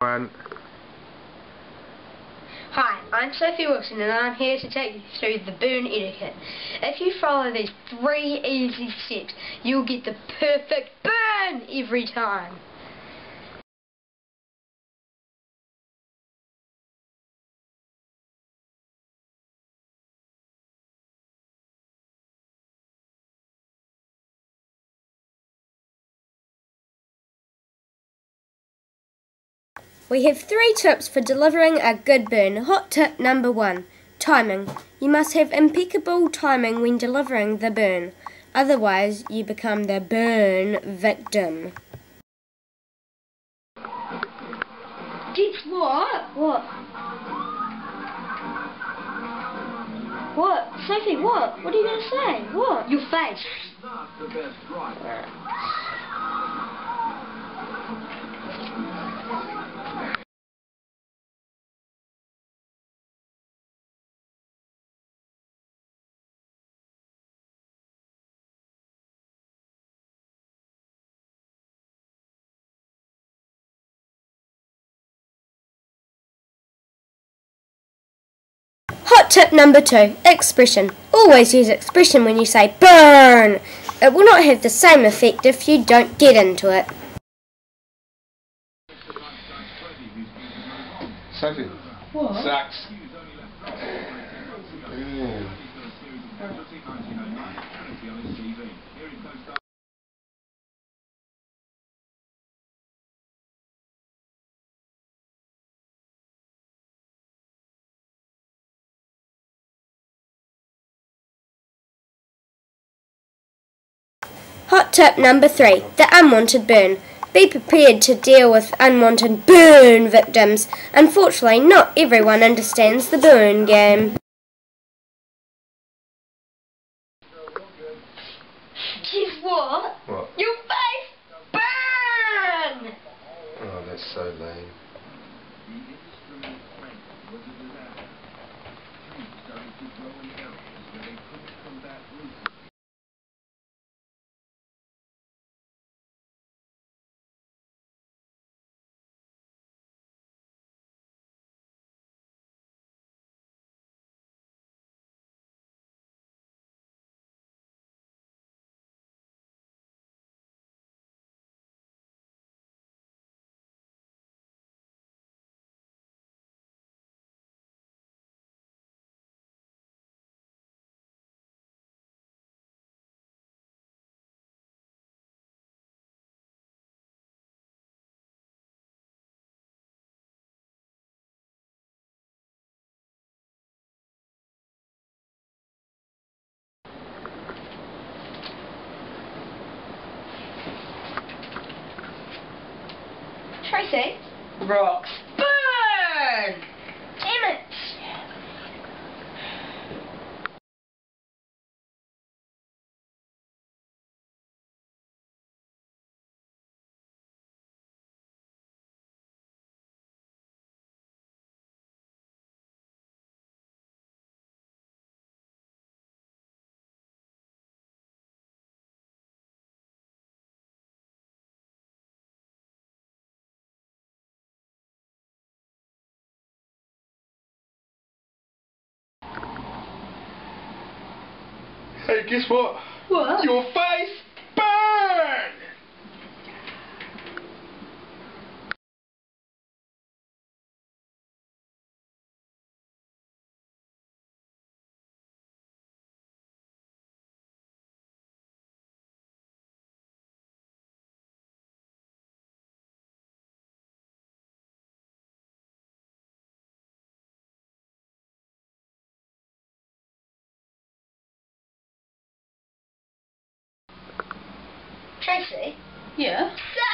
One. Hi, I'm Sophie Wilson and I'm here to take you through the burn etiquette. If you follow these 3 easy steps, you'll get the perfect burn every time. We have 3 tips for delivering a good burn. Hot tip number 1, timing. You must have impeccable timing when delivering the burn, otherwise you become the burn victim. Guess what? What? Sophie, what? What are you going to say? What? Your face. Hot tip number 2, expression. Always use expression when you say burn. It will not have the same effect if you don't get into it. Sophie. What? Sucks. Hot tip number 3, the unwanted burn. Be prepared to deal with unwanted burn victims. Unfortunately, not everyone understands the burn game. Guess what? What? Your face burn! Oh, that's so lame. Tracy? Rocks. Burn! Damn it! Hey, guess what? What? Your face burn! Tracy? Yeah?